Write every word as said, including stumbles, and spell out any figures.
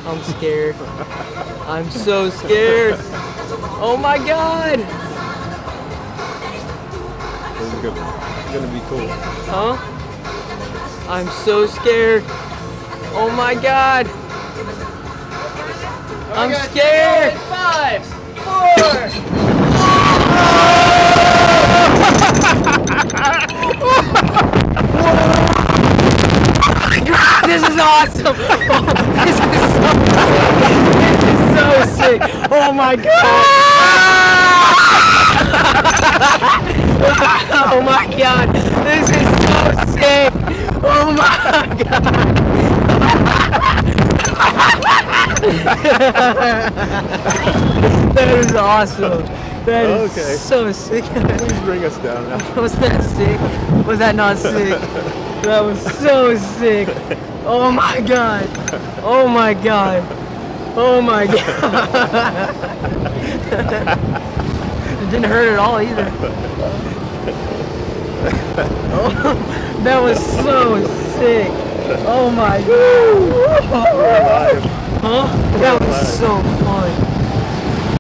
I'm scared. I'm so scared. Oh my God. This is gonna, gonna be cool. Huh? I'm so scared. Oh my God. I'm scared. Five, four. This is awesome! Oh, this is so sick! This is so sick! Oh my God! Oh my God! This is so sick! Oh my God! That is awesome! That is okay. So sick! Please bring us down now. Was that sick? Was that not sick? That was so sick! Oh my God! Oh my God! Oh my God! It didn't hurt at all either. Oh, that was so sick! Oh my God! We're alive. Huh? That was so fun.